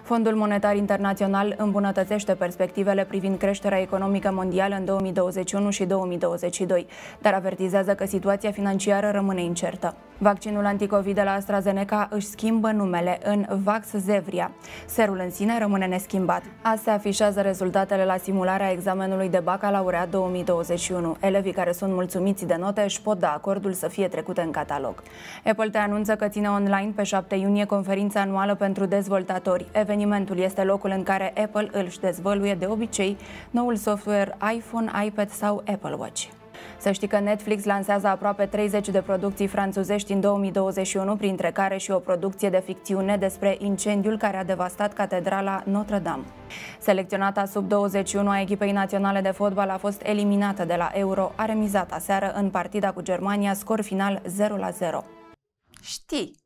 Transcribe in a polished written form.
Fondul Monetar Internațional îmbunătățește perspectivele privind creșterea economică mondială în 2021 și 2022, dar avertizează că situația financiară rămâne incertă. Vaccinul anticovid de la AstraZeneca își schimbă numele în Vaxzevria. Serul în sine rămâne neschimbat. Azi se afișează rezultatele la simularea examenului de bacalaureat 2021. Elevii care sunt mulțumiți de note își pot da acordul să fie trecute în catalog. Apple te anunță că ține online pe 7 iunie conferința anuală pentru dezvoltatori. Evenimentul este locul în care Apple își dezvăluie de obicei noul software iPhone, iPad sau Apple Watch. Să știi că Netflix lansează aproape 30 de producții franțuzești în 2021, printre care și o producție de ficțiune despre incendiul care a devastat Catedrala Notre-Dame. Selecționata sub 21 a echipei naționale de fotbal a fost eliminată de la Euro, a remizat aseară în partida cu Germania, scor final 0-0. Știi